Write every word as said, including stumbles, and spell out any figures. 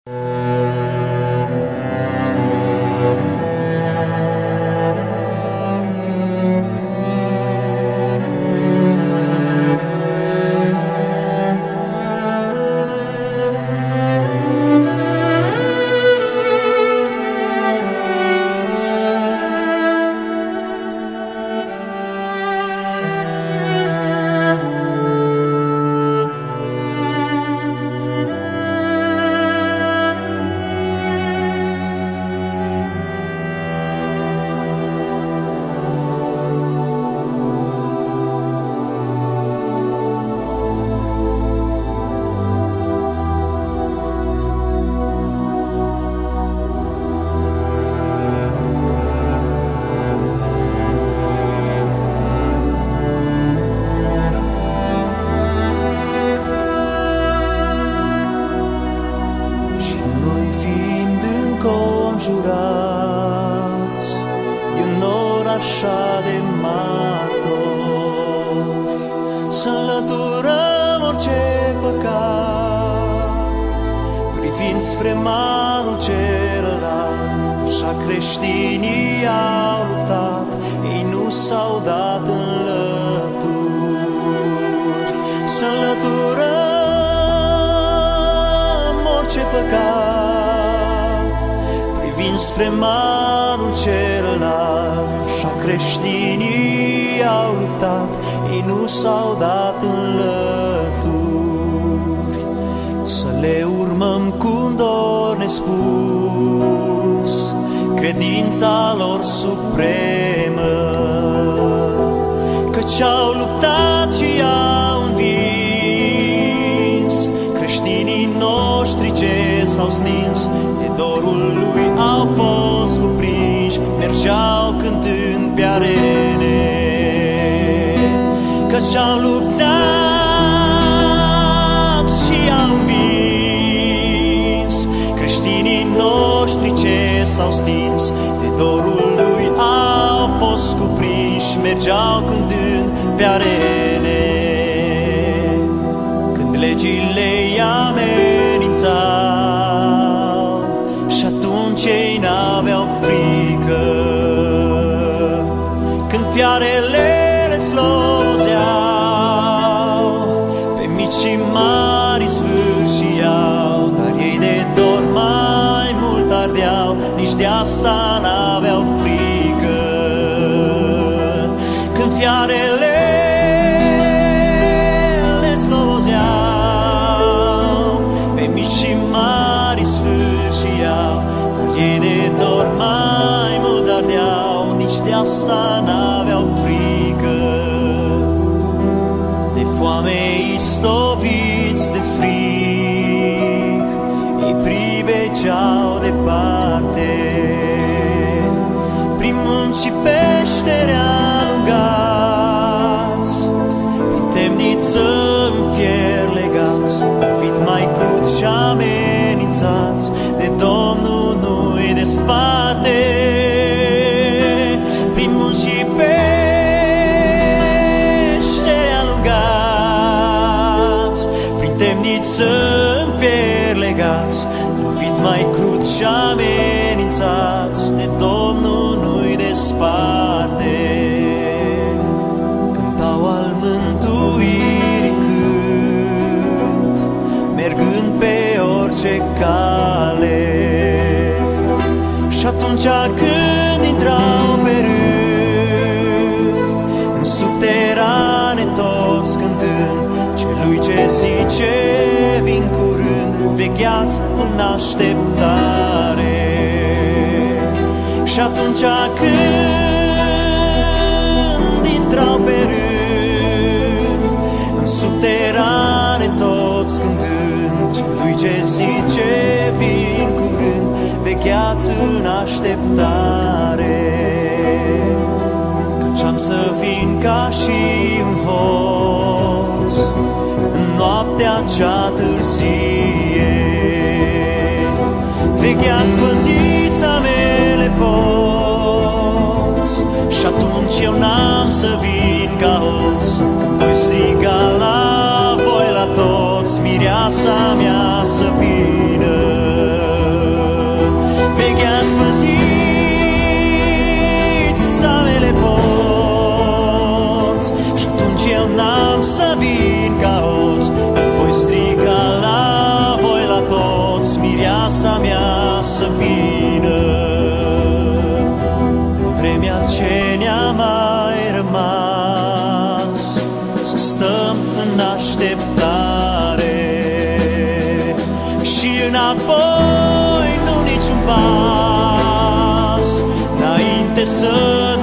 înconjurați de un nor așa de martori, să înlăturăm orice păcat, privind spre malul celălalt. Așa creștinii au luptat, ei nu s-au dat în lături, să înlăturăm orice păcat, privind spre malul celălalt. Așa creștinii au luptat, ei nu s-au dat în lături, să le urmăm cu dor nespus credința lor supremă, căci au luptat și au învins. Creștinii noștri ce s-au stins de dorul lui au fost cuprinși, mergeau cântând pe arene, căci au luptat și au învins. Creștinii noștri ce s-au stins de dorul lui au fost cuprinși, mergeau cântând pe arene. Când legile îi amenințau și atunci ei n-aveau frică, când fiarele le slobozeau, pe mici și mari sfârșiau, dar ei de dor mai mult ardeau, nici de asta n-aveau frică. Când fiarele le slobozeau, pe mici și mari sfârșiau, dar ei de dor mai mult ardeau, nici de asta n-aveau frică. De foame istoviți de fric, ei pribeceau departe, prin munți și peșteri alungați, prin temniță în fier legați, fit mai crud și amenințați, de Domnul nu-i desparte. Prin munți și peșteri alungați, prin temniță în fier legați, lovit mai crud și amenințați, de Domnul nu-i desparte. Cântau al mântuirii cânt, mergând pe orice cale, și atunci când intrau pe rând, în subterane toți cântând, celui ce zice vin curând, vegheați în așteptare. Și atunci când intrau pe rând, în subterane toți cântând, celui ce zice vin curând, vegheați în așteptare. Căci am să vin ca și un hoț în noaptea cea târzie. Vegheați, păziți amele porți, și atunci eu n-am să vin ca hoț, când voi striga la voi la toți, mireasa mea să vină. despăziți să mele porți. Și atunci eu n-am să vin ca hoț, voi striga la voi la toți, mireasa mea să vină. Vremea ce ne-a mai rămas, să stăm în așteptare și înapoi nu niciun pas, înainte să